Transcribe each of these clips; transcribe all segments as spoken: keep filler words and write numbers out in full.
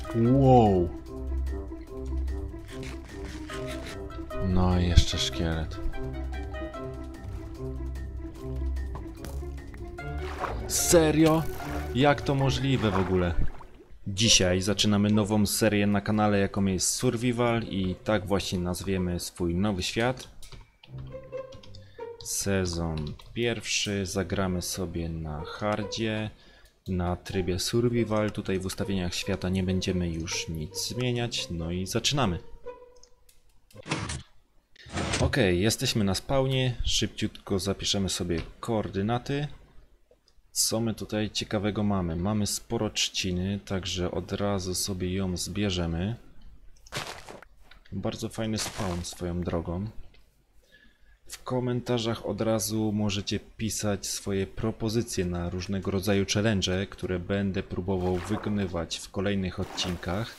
Wow. No i jeszcze szkielet. Serio? Jak to możliwe w ogóle? Dzisiaj zaczynamy nową serię na kanale, jaką jest Survival, i tak właśnie nazwiemy swój nowy świat. Sezon pierwszy, zagramy sobie na hardzie, na trybie Survival. Tutaj w ustawieniach świata nie będziemy już nic zmieniać, no i zaczynamy. Ok, jesteśmy na spawnie, szybciutko zapiszemy sobie koordynaty. Co my tutaj ciekawego mamy? Mamy sporo trzciny, także od razu sobie ją zbierzemy. Bardzo fajny spawn swoją drogą. W komentarzach od razu możecie pisać swoje propozycje na różnego rodzaju challenge, które będę próbował wykonywać w kolejnych odcinkach.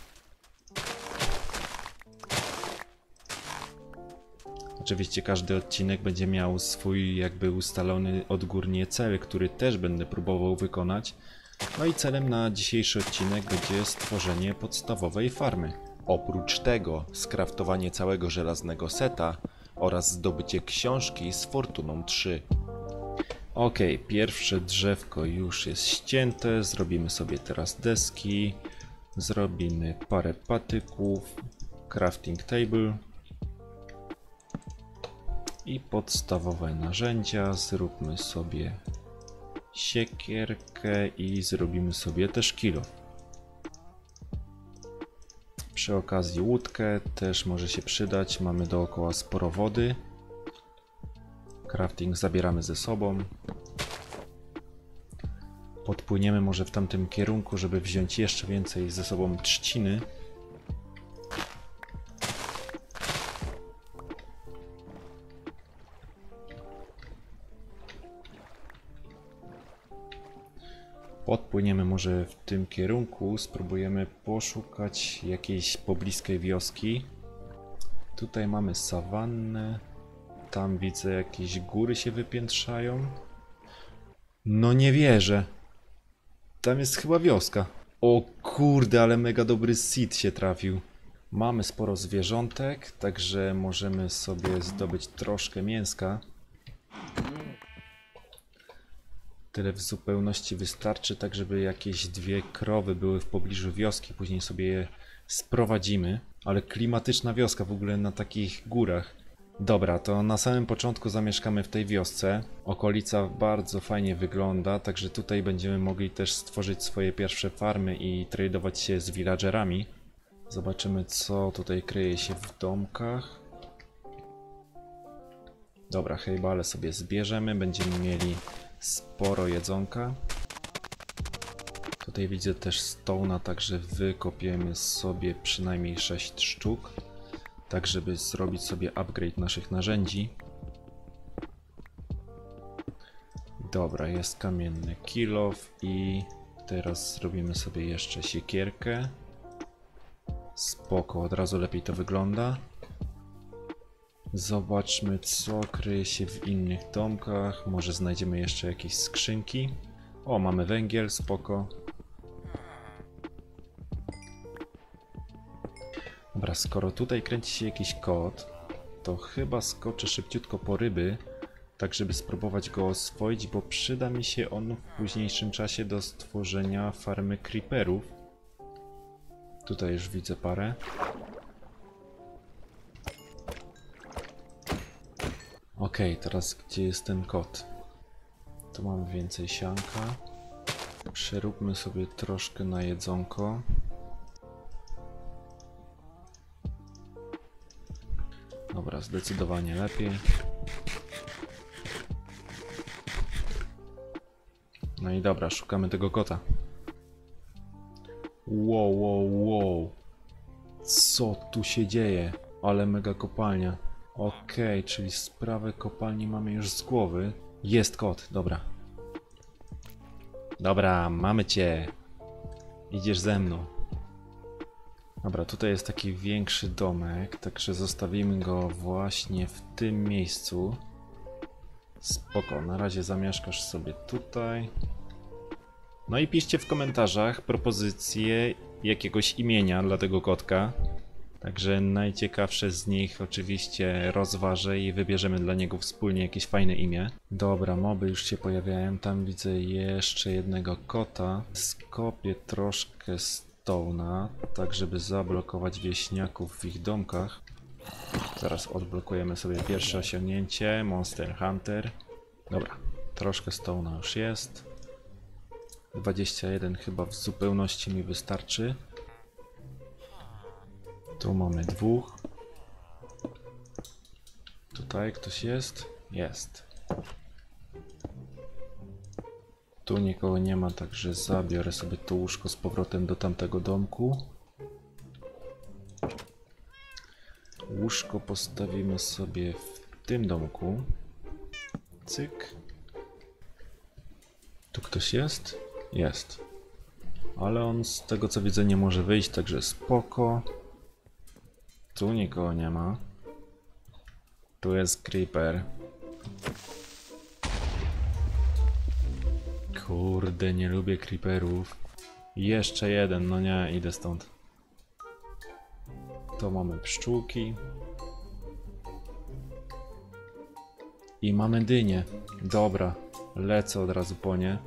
Oczywiście każdy odcinek będzie miał swój jakby ustalony odgórnie cel, który też będę próbował wykonać. No i celem na dzisiejszy odcinek będzie stworzenie podstawowej farmy. Oprócz tego skraftowanie całego żelaznego seta oraz zdobycie książki z Fortuną trzy. Ok, pierwsze drzewko już jest ścięte, zrobimy sobie teraz deski, zrobimy parę patyków, crafting table i podstawowe narzędzia. Zróbmy sobie siekierkę i zrobimy sobie też kilo. Przy okazji łódkę też może się przydać, mamy dookoła sporo wody. Crafting zabieramy ze sobą. Podpłyniemy może w tamtym kierunku, żeby wziąć jeszcze więcej ze sobą trzciny. Podpłyniemy może w tym kierunku, spróbujemy poszukać jakiejś pobliskiej wioski. Tutaj mamy sawannę, tam widzę jakieś góry się wypiętrzają. No nie wierzę, tam jest chyba wioska. O kurde, ale mega dobry seed się trafił. Mamy sporo zwierzątek, także możemy sobie zdobyć troszkę mięska. Tyle w zupełności wystarczy, tak żeby jakieś dwie krowy były w pobliżu wioski, później sobie je sprowadzimy. Ale klimatyczna wioska w ogóle na takich górach. Dobra, to na samym początku zamieszkamy w tej wiosce. Okolica bardzo fajnie wygląda, także tutaj będziemy mogli też stworzyć swoje pierwsze farmy i tradować się z villagerami. Zobaczymy, co tutaj kryje się w domkach. Dobra, hejbale sobie zbierzemy, będziemy mieli sporo jedzonka. Tutaj widzę też stone'a, także wykopiemy sobie przynajmniej sześć sztuk, tak żeby zrobić sobie upgrade naszych narzędzi. Dobra, jest kamienny kill off i teraz zrobimy sobie jeszcze siekierkę. Spoko, od razu lepiej to wygląda. Zobaczmy, co kryje się w innych domkach. Może znajdziemy jeszcze jakieś skrzynki. O, mamy węgiel, spoko. Dobra, skoro tutaj kręci się jakiś kot, to chyba skoczę szybciutko po ryby, tak żeby spróbować go oswoić, bo przyda mi się on w późniejszym czasie do stworzenia farmy creeperów. Tutaj już widzę parę. Ok, teraz gdzie jest ten kot? Tu mamy więcej sianka. Przeróbmy sobie troszkę na jedzonko. Dobra, zdecydowanie lepiej. No i dobra, szukamy tego kota. Wow, wow, wow. Co tu się dzieje? Ale mega kopalnia. Okej, okay, czyli sprawę kopalni mamy już z głowy. Jest kot, dobra. Dobra, mamy cię. Idziesz ze mną. Dobra, tutaj jest taki większy domek, także zostawimy go właśnie w tym miejscu. Spoko, na razie zamieszkasz sobie tutaj. No i piszcie w komentarzach propozycje jakiegoś imienia dla tego kotka. Także najciekawsze z nich oczywiście rozważę i wybierzemy dla niego wspólnie jakieś fajne imię. Dobra, moby już się pojawiają. Tam widzę jeszcze jednego kota. Skopię troszkę stone'a, tak żeby zablokować wieśniaków w ich domkach. Zaraz odblokujemy sobie pierwsze osiągnięcie. Monster Hunter. Dobra, troszkę stone'a już jest. dwadzieścia jeden chyba w zupełności mi wystarczy. Tu mamy dwóch. Tutaj ktoś jest? Jest. Tu nikogo nie ma, także zabiorę sobie to łóżko z powrotem do tamtego domku. Łóżko postawimy sobie w tym domku. Cyk. Tu ktoś jest? Jest. Ale on z tego co widzę nie może wyjść, także spoko. Tu nikogo nie ma. Tu jest creeper. Kurde, nie lubię creeperów. Jeszcze jeden, no nie, idę stąd. To mamy pszczółki. I mamy dynię. Dobra, lecę od razu po nie.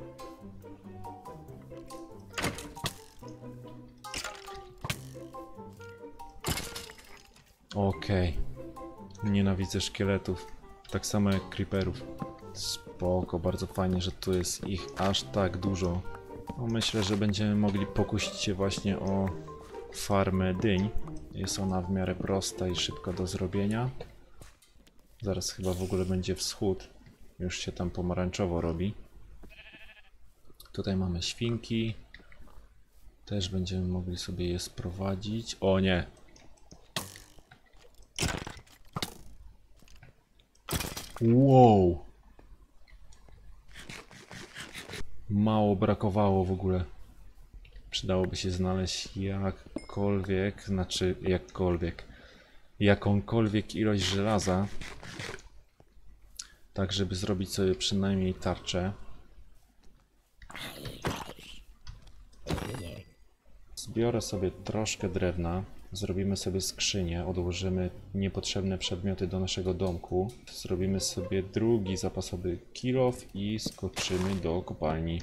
Okej. Okay. Nienawidzę szkieletów. Tak samo jak creeperów. Spoko, bardzo fajnie, że tu jest ich aż tak dużo. No, myślę, że będziemy mogli pokusić się właśnie o farmę dyń. Jest ona w miarę prosta i szybka do zrobienia. Zaraz chyba w ogóle będzie wschód. Już się tam pomarańczowo robi. Tutaj mamy świnki. Też będziemy mogli sobie je sprowadzić. O nie! Wow! Mało brakowało w ogóle. Przydałoby się znaleźć jakkolwiek, znaczy jakkolwiek, jakąkolwiek ilość żelaza, tak żeby zrobić sobie przynajmniej tarczę. Zbiorę sobie troszkę drewna, zrobimy sobie skrzynię, odłożymy niepotrzebne przedmioty do naszego domku, zrobimy sobie drugi zapasowy kill off i skoczymy do kopalni.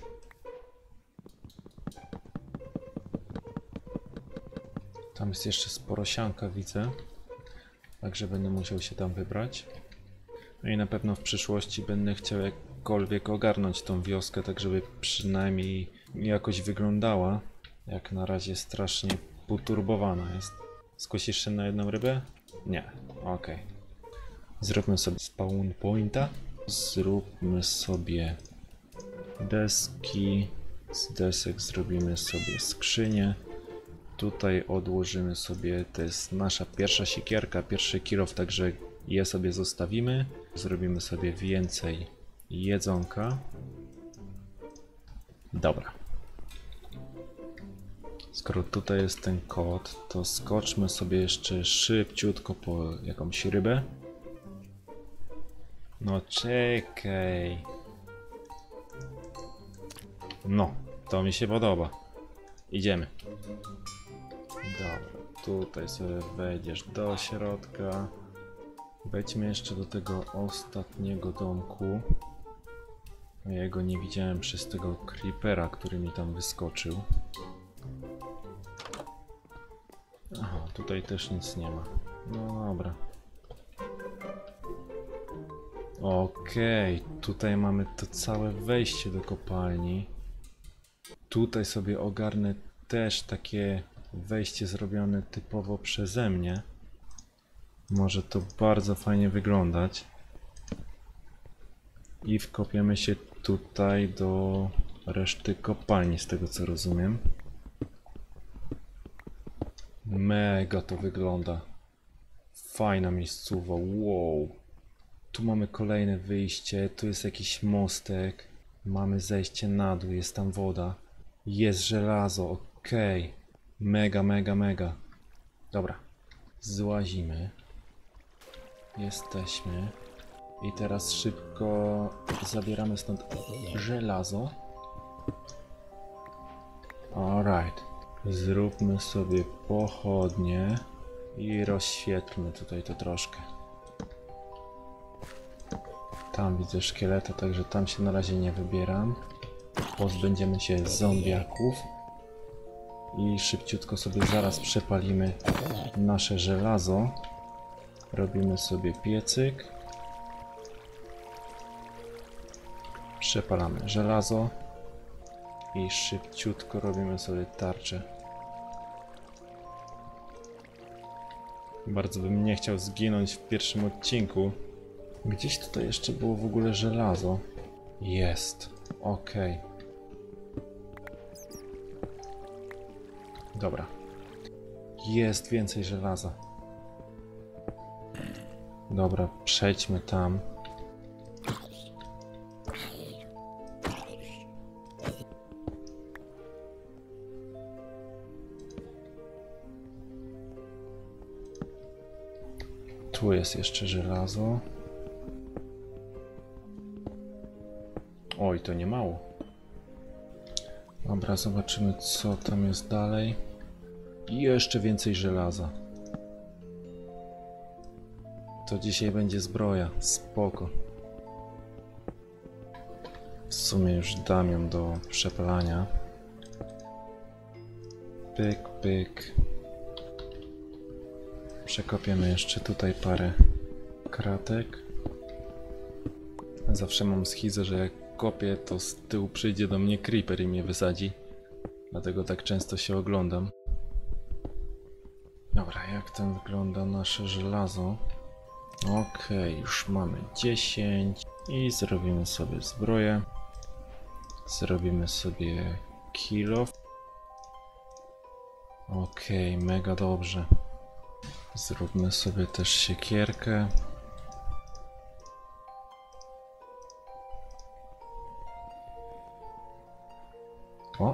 Tam jest jeszcze sporo sianka, widzę, także będę musiał się tam wybrać. No i na pewno w przyszłości będę chciał jakkolwiek ogarnąć tą wioskę, tak żeby przynajmniej jakoś wyglądała. Jak na razie strasznie poturbowana jest. Skosisz się na jedną rybę? Nie. Ok. Zróbmy sobie spawn pointa. Zróbmy sobie deski. Z desek zrobimy sobie skrzynię. Tutaj odłożymy sobie, to jest nasza pierwsza siekierka, pierwszy kill off, także je sobie zostawimy. Zrobimy sobie więcej jedzonka. Dobra. Skoro tutaj jest ten kot, to skoczmy sobie jeszcze szybciutko po jakąś rybę. No czekaj. No, to mi się podoba. Idziemy. Dobra, tutaj sobie wejdziesz do środka. Wejdźmy jeszcze do tego ostatniego domku. Ja go nie widziałem przez tego creepera, który mi tam wyskoczył. Aha, tutaj też nic nie ma. No dobra. Okej, okay, tutaj mamy to całe wejście do kopalni. Tutaj sobie ogarnę też takie wejście zrobione typowo przeze mnie. Może to bardzo fajnie wyglądać. I wkopiemy się tutaj do reszty kopalni, z tego co rozumiem. Mega to wygląda. Fajna miejscowa, wow. Tu mamy kolejne wyjście, tu jest jakiś mostek. Mamy zejście na dół, jest tam woda. Jest żelazo, okej. Okay. Mega, mega, mega. Dobra, złazimy. Jesteśmy. I teraz szybko zabieramy stąd żelazo. Alright. Zróbmy sobie pochodnie i rozświetlmy tutaj to troszkę. Tam widzę szkieleta, także tam się na razie nie wybieram. Pozbędziemy się zombiaków i szybciutko sobie zaraz przepalimy nasze żelazo. Robimy sobie piecyk. Przepalamy żelazo i szybciutko robimy sobie tarczę. Bardzo bym nie chciał zginąć w pierwszym odcinku. Gdzieś tutaj jeszcze było w ogóle żelazo. Jest. Ok. Dobra. Jest więcej żelaza. Dobra, przejdźmy tam. Tu jest jeszcze żelazo. Oj, to nie mało. Dobra, zobaczymy co tam jest dalej. I jeszcze więcej żelaza. To dzisiaj będzie zbroja. Spoko. W sumie już dam ją do przepalania. Pyk, pyk. Przekopiemy jeszcze tutaj parę kratek. Zawsze mam schizę, że jak kopię, to z tyłu przyjdzie do mnie creeper i mnie wysadzi. Dlatego tak często się oglądam. Dobra, jak tam wygląda nasze żelazo? Okej, już mamy dziesięć i zrobimy sobie zbroję. Zrobimy sobie kill off. Okej, mega dobrze. Zróbmy sobie też siekierkę. O!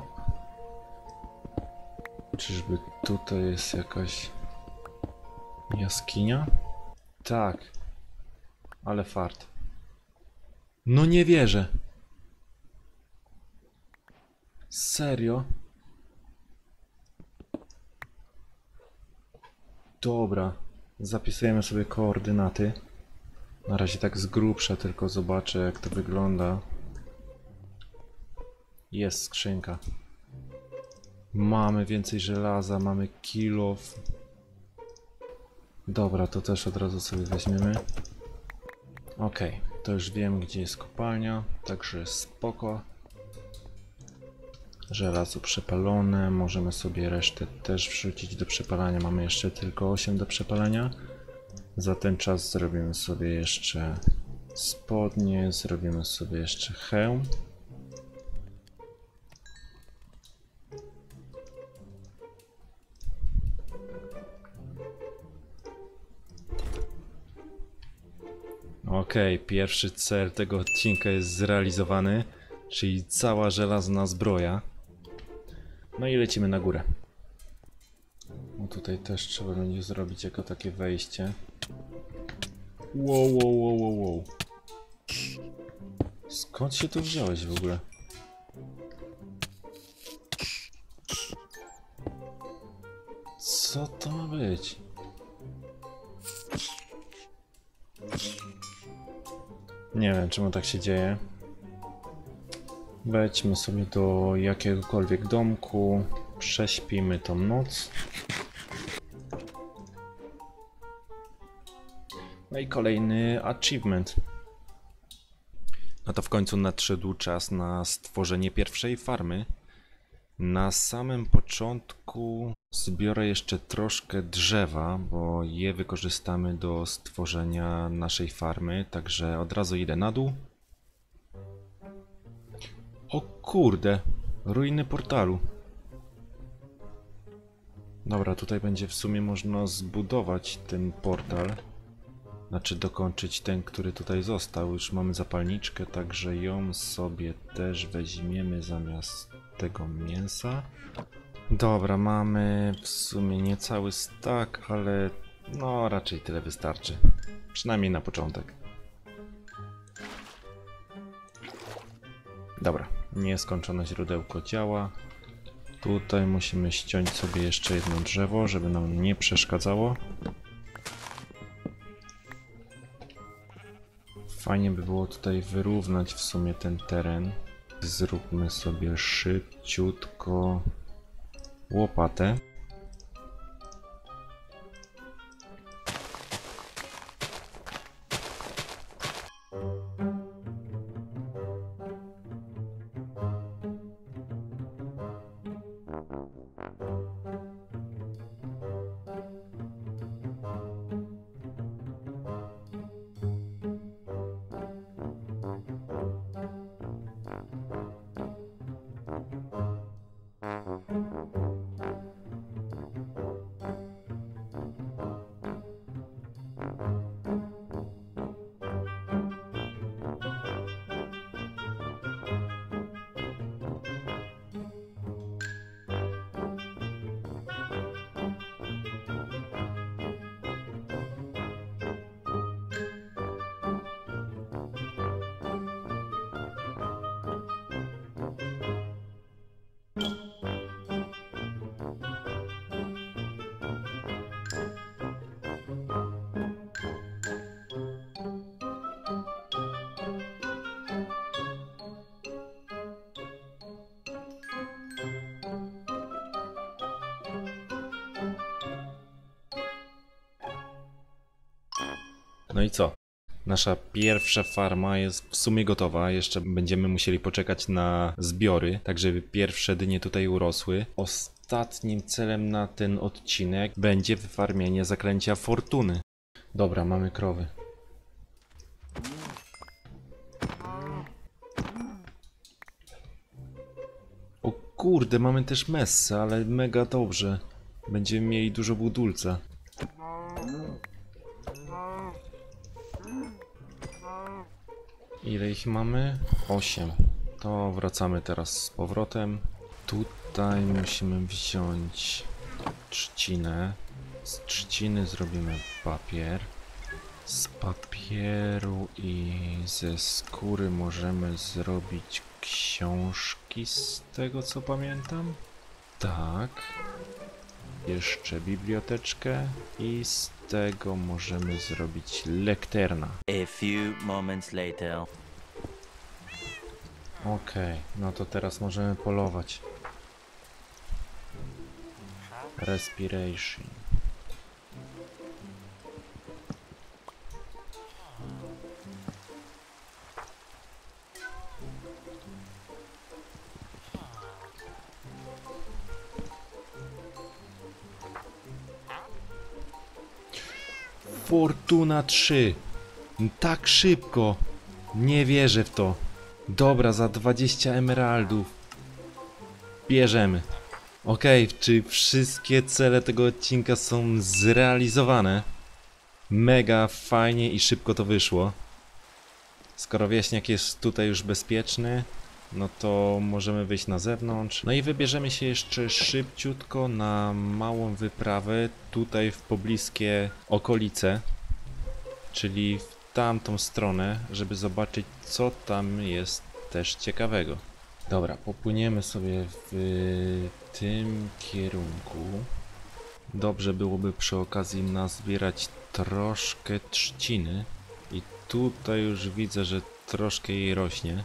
Czyżby tutaj jest jakaś jaskinia? Tak. Ale fart. No nie wierzę. Serio? Dobra. Zapisujemy sobie koordynaty. Na razie tak z grubsza tylko zobaczę jak to wygląda. Jest skrzynka. Mamy więcej żelaza, mamy kill off. Dobra, to też od razu sobie weźmiemy. Ok, to już wiem gdzie jest kopalnia, także spoko. Żelazo przepalone, możemy sobie resztę też wrzucić do przepalania. Mamy jeszcze tylko osiem do przepalania. Za ten czas zrobimy sobie jeszcze spodnie, zrobimy sobie jeszcze hełm. Okej, okay, pierwszy cel tego odcinka jest zrealizowany, czyli cała żelazna zbroja. No i lecimy na górę. No tutaj też trzeba będzie zrobić jako takie wejście. Wow, wow, wow, wow, wow. Skąd się tu wziąłeś w ogóle? Co to ma być? Nie wiem czemu tak się dzieje. Wejdźmy sobie do jakiegokolwiek domku. Prześpimy tą noc. No i kolejny achievement. No to w końcu nadszedł czas na stworzenie pierwszej farmy. Na samym początku zbiorę jeszcze troszkę drzewa, bo je wykorzystamy do stworzenia naszej farmy, także od razu idę na dół. O kurde, ruiny portalu. Dobra, tutaj będzie w sumie można zbudować ten portal. Znaczy dokończyć ten, który tutaj został. Już mamy zapalniczkę, także ją sobie też weźmiemy zamiast tego mięsa. Dobra, mamy w sumie niecały stack, ale no raczej tyle wystarczy. Przynajmniej na początek. Dobra, nieskończone źródełko działa. Tutaj musimy ściąć sobie jeszcze jedno drzewo, żeby nam nie przeszkadzało. Fajnie by było tutaj wyrównać w sumie ten teren. Zróbmy sobie szybciutko łopatę. No i co? Nasza pierwsza farma jest w sumie gotowa. Jeszcze będziemy musieli poczekać na zbiory, tak żeby pierwsze dynie tutaj urosły. Ostatnim celem na ten odcinek będzie wyfarmienie zaklęcia fortuny. Dobra, mamy krowy. O kurde, mamy też messę, ale mega dobrze. Będziemy mieli dużo budulca. Ile ich mamy? osiem. To wracamy teraz z powrotem. Tutaj musimy wziąć trzcinę. Z trzciny zrobimy papier. Z papieru i ze skóry możemy zrobić książki, z tego co pamiętam. Tak. Jeszcze biblioteczkę i z tego możemy zrobić lekterna. A few moments later. Okej, okay, no to teraz możemy polować. Respiration. Fortuna trzy. Tak szybko. Nie wierzę w to. Dobra, za dwadzieścia emeraldów. Bierzemy. Okej, okay, czy wszystkie cele tego odcinka są zrealizowane? Mega fajnie i szybko to wyszło. Skoro wieśniak jest tutaj już bezpieczny, no to możemy wyjść na zewnątrz. No i wybierzemy się jeszcze szybciutko na małą wyprawę tutaj w pobliskie okolice, czyli w tamtą stronę, żeby zobaczyć, co tam jest też ciekawego. Dobra, popłyniemy sobie w tym kierunku. Dobrze byłoby przy okazji nazbierać troszkę trzciny i tutaj już widzę, że troszkę jej rośnie.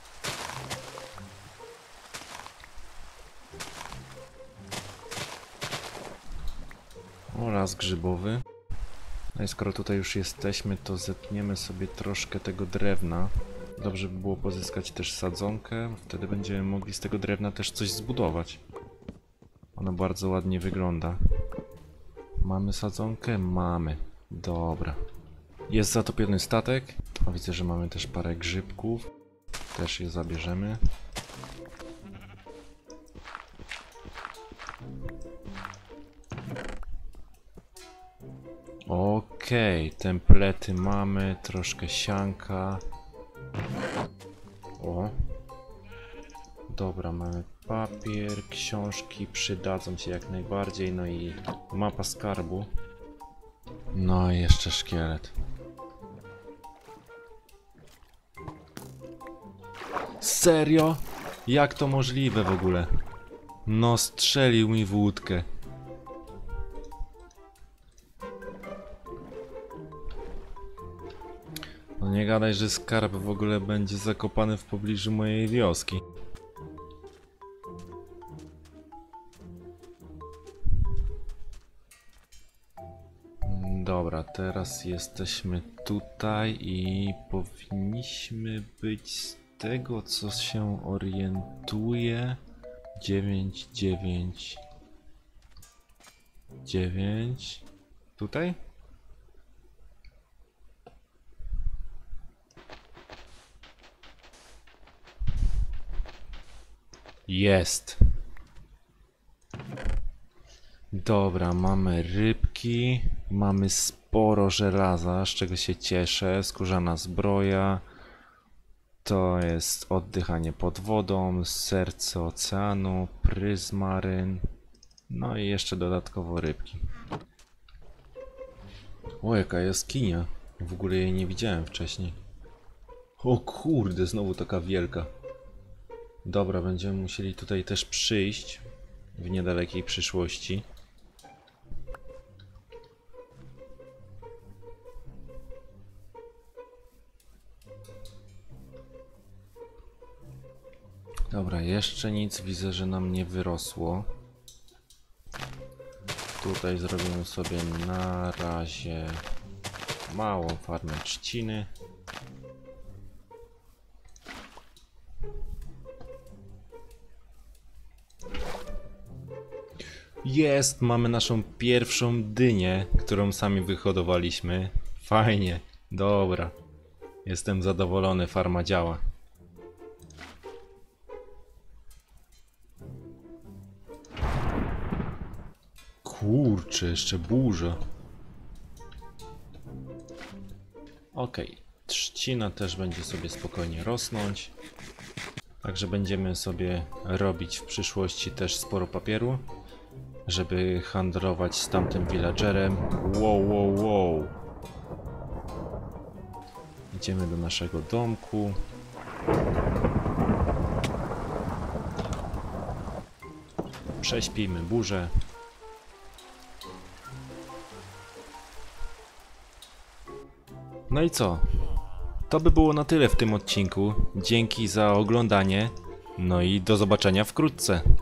O, las grzybowy. No i skoro tutaj już jesteśmy, to zetniemy sobie troszkę tego drewna. Dobrze by było pozyskać też sadzonkę, wtedy będziemy mogli z tego drewna też coś zbudować. Ono bardzo ładnie wygląda. Mamy sadzonkę? Mamy. Dobra. Jest zatopiony statek. O, widzę, że mamy też parę grzybków. Też je zabierzemy. Okej, okay, templety mamy, troszkę sianka. O. Dobra, mamy papier, książki przydadzą się jak najbardziej, no i mapa skarbu. No i jeszcze szkielet. Serio? Jak to możliwe w ogóle? No, strzelił mi w łódkę. No nie gadaj, że skarb w ogóle będzie zakopany w pobliżu mojej wioski. Dobra, teraz jesteśmy tutaj i powinniśmy być z tego, co się orientuje. dziewięć, dziewięć, dziewięć. Tutaj? Jest. Dobra, mamy rybki, mamy sporo żelaza, z czego się cieszę. Skórzana zbroja. To jest oddychanie pod wodą, serce oceanu, pryzmaryn. No i jeszcze dodatkowo rybki. O, jaka jaskinia. W ogóle jej nie widziałem wcześniej. O kurde, znowu taka wielka. Dobra, będziemy musieli tutaj też przyjść w niedalekiej przyszłości. Dobra, jeszcze nic, widzę, że nam nie wyrosło. Tutaj zrobimy sobie na razie małą farmę trzciny. Jest, mamy naszą pierwszą dynię, którą sami wyhodowaliśmy. Fajnie, dobra. Jestem zadowolony, farma działa. Kurczę, jeszcze burza. Okej, trzcina też będzie sobie spokojnie rosnąć. Także będziemy sobie robić w przyszłości też sporo papieru, żeby handlować z tamtym villagerem. Wow, wow, wow. Idziemy do naszego domku. Prześpijmy burzę. No i co? To by było na tyle w tym odcinku. Dzięki za oglądanie. No i do zobaczenia wkrótce.